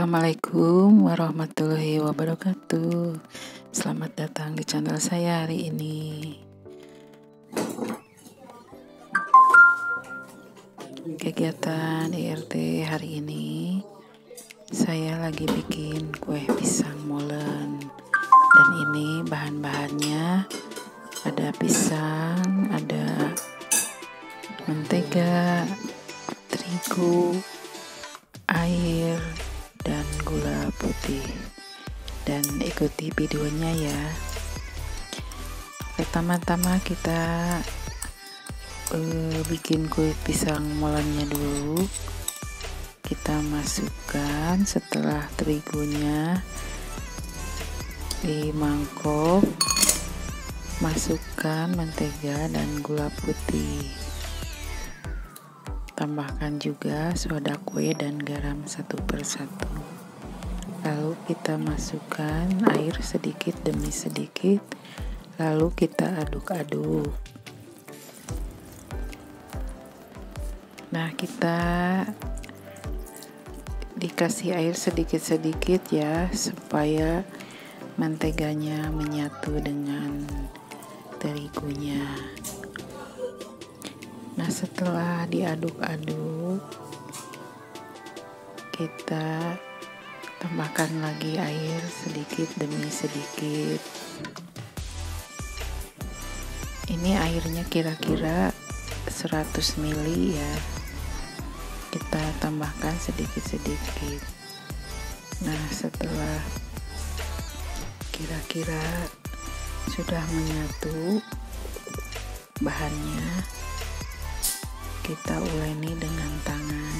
Assalamualaikum warahmatullahi wabarakatuh. Selamat datang di channel saya hari ini. Kegiatan IRT hari ini, saya lagi bikin kue pisang molen. Dan ini bahan-bahannya ada pisang, ada mentega, terigu, air, dan gula putih. Dan ikuti videonya ya. Pertama-tama kita bikin kue pisang molennya dulu. Kita masukkan setelah terigunya di mangkok, masukkan mentega dan gula putih. Tambahkan juga soda kue dan garam satu persatu. Lalu kita masukkan air sedikit demi sedikit. Lalu kita aduk-aduk. Nah, kita dikasih air sedikit-sedikit ya, supaya menteganya menyatu dengan terigunya. Nah, setelah diaduk-aduk, kita tambahkan lagi air sedikit demi sedikit. Ini airnya kira-kira 100 ml ya. Kita tambahkan sedikit-sedikit. Nah, setelah kira-kira sudah menyatu bahannya, kita uleni dengan tangan.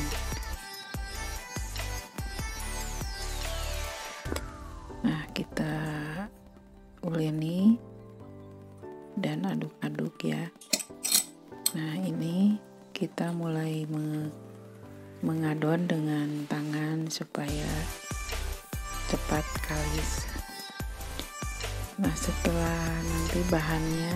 Nah, kita uleni dan aduk-aduk ya. Nah, ini kita mulai mengadon dengan tangan supaya cepat kalis. Nah, setelah nanti bahannya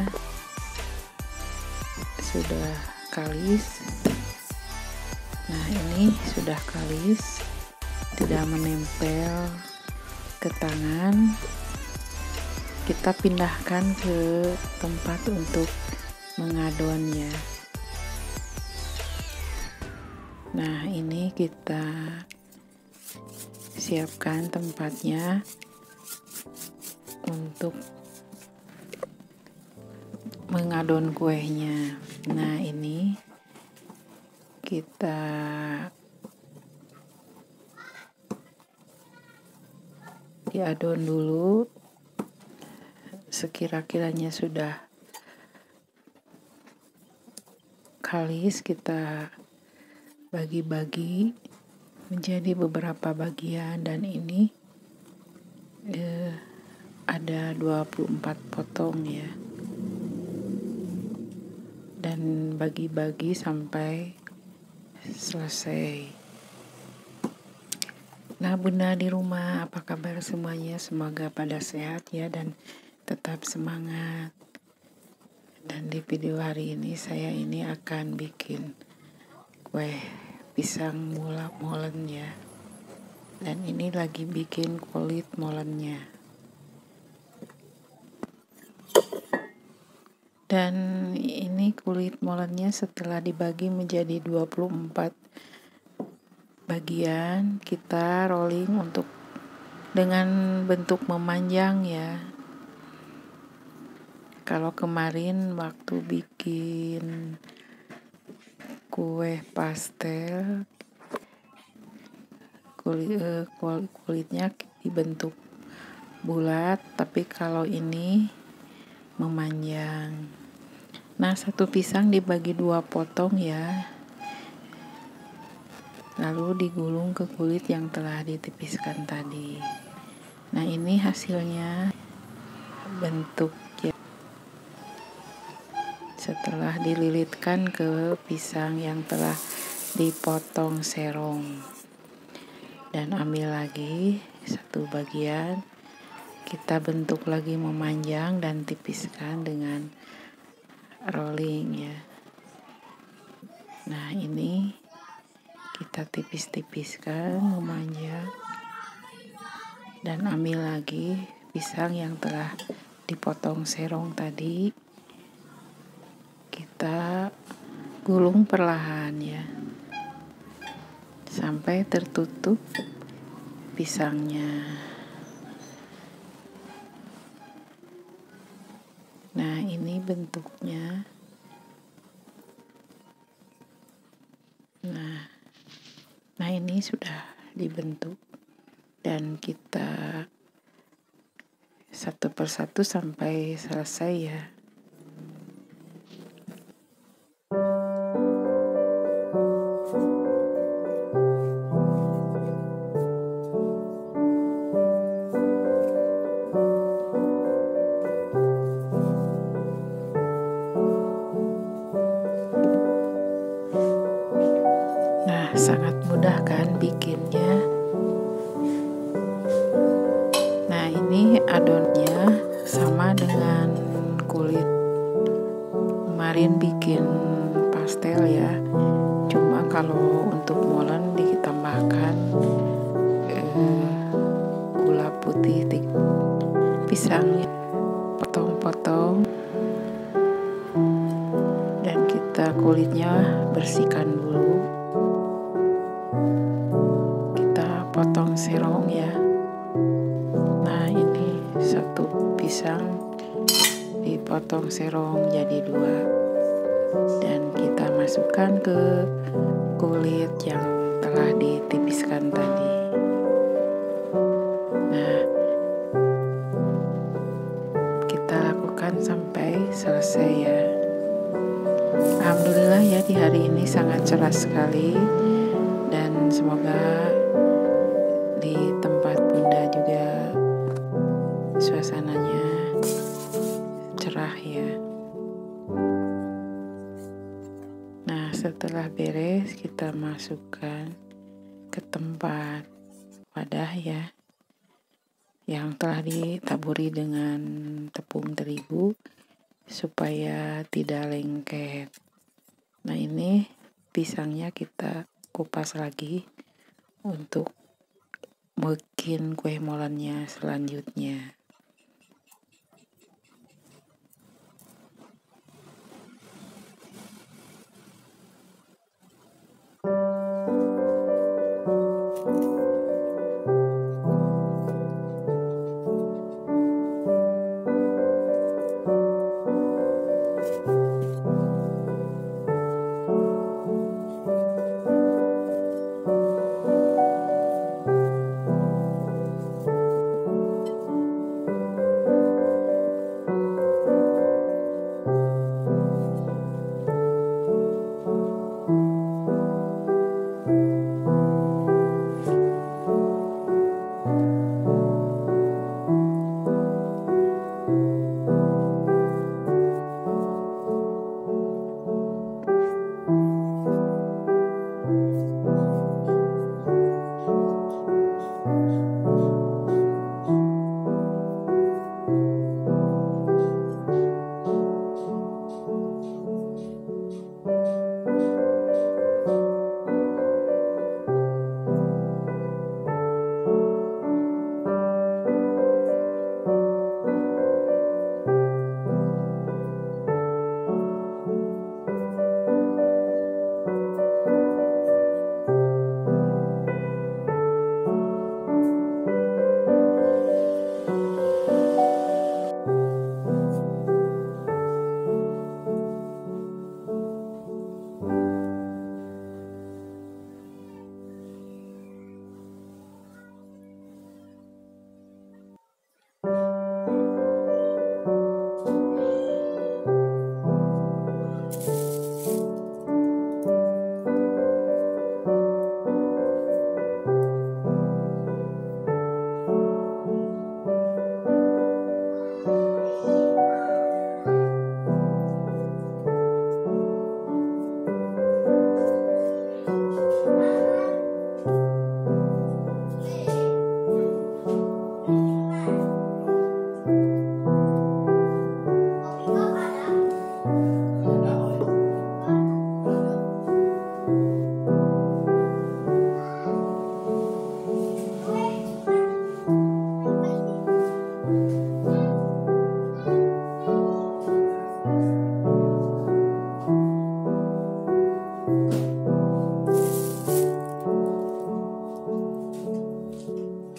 sudah kalis, nah ini sudah kalis, tidak menempel ke tangan, kita pindahkan ke tempat untuk mengadonnya. Nah, ini kita siapkan tempatnya untuk mengadon kuenya. Nah, ini kita diadon dulu. Sekira-kiranya sudah kalis, kita bagi-bagi menjadi beberapa bagian, dan ini ada 24 potong ya. Dan bagi-bagi sampai selesai. Nah, Bunda di rumah, apa kabar semuanya? Semoga pada sehat ya dan tetap semangat. Dan di video hari ini saya ini akan bikin kue pisang molen ya. Dan ini lagi bikin kulit molennya. Dan ini kulit molennya setelah dibagi menjadi 24 bagian, kita rolling untuk dengan bentuk memanjang ya. Kalau kemarin waktu bikin kue pastel, kulitnya dibentuk bulat, tapi kalau ini memanjang. Nah, satu pisang dibagi 2 potong ya, lalu digulung ke kulit yang telah ditipiskan tadi. Nah, ini hasilnya bentuknya setelah dililitkan ke pisang yang telah dipotong serong. Dan ambil lagi satu bagian, kita bentuk lagi memanjang dan tipiskan dengan rolling ya. Nah, ini kita tipis-tipiskan memanjang. Dan ambil lagi pisang yang telah dipotong serong tadi, kita gulung perlahan ya, sampai tertutup pisangnya. Nah, ini bentuknya. Nah, ini sudah dibentuk dan kita satu persatu sampai selesai ya. Nah, sangat mudah kan bikinnya. Nah, ini adonnya sama dengan kulit kemarin bikin pastel ya. Cuma kalau untuk molen ditambahkan gula putih, pisangnya potong-potong, dan kita kulitnya bersihkan dulu. Kita potong serong ya. Nah, ini satu pisang dipotong serong jadi 2, dan kita masukkan ke kulit yang telah ditipiskan tadi. Nah, kita lakukan sampai selesai ya. Alhamdulillah ya, di hari ini sangat cerah sekali, dan semoga di tempat Bunda juga suasananya cerah ya. Nah, setelah beres kita masukkan ke tempat wadah ya, yang telah ditaburi dengan tepung terigu supaya tidak lengket. Nah, ini pisangnya kita kupas lagi untuk bikin kue molennya selanjutnya.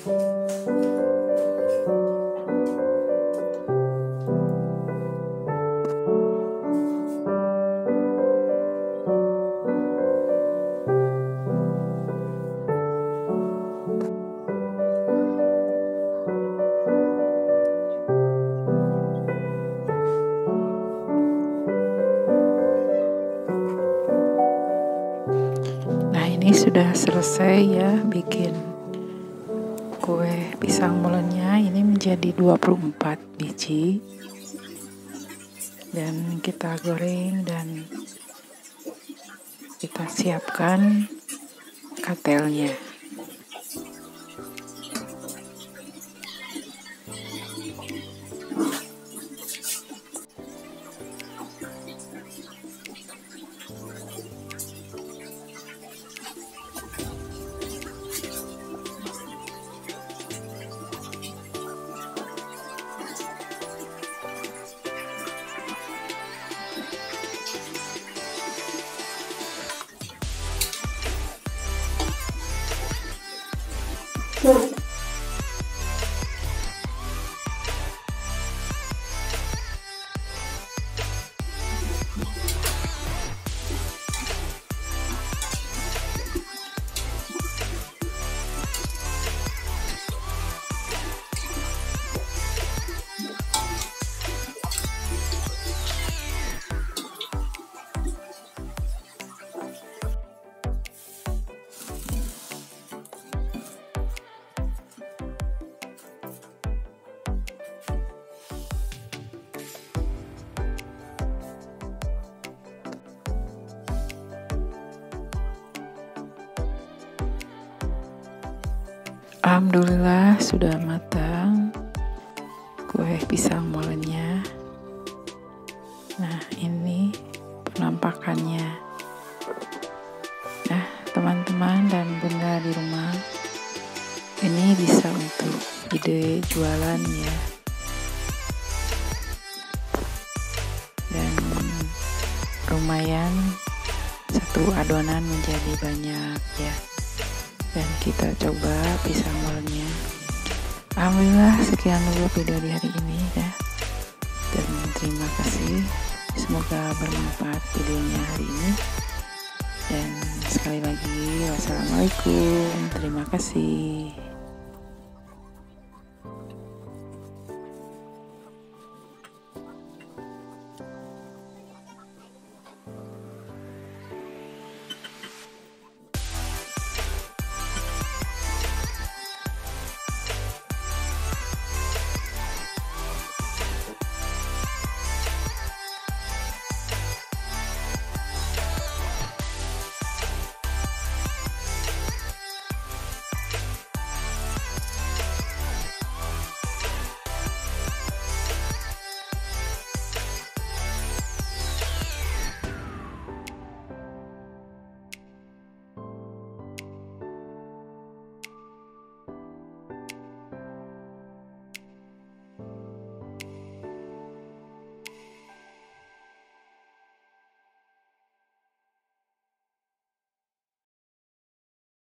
Ini sudah selesai ya bikin kue pisang molennya. Ini menjadi 24 biji dan kita goreng dan kita siapkan katelnya. Alhamdulillah sudah matang kue pisang molennya. Nah, ini penampakannya. Nah, teman-teman dan bunda di rumah, ini bisa untuk ide jualan ya. Dan lumayan satu adonan menjadi banyak ya. Dan kita coba pisang molennya. Alhamdulillah sekian dulu video di hari ini ya. Dan terima kasih. Semoga bermanfaat videonya hari ini. Dan sekali lagi wassalamualaikum. Terima kasih.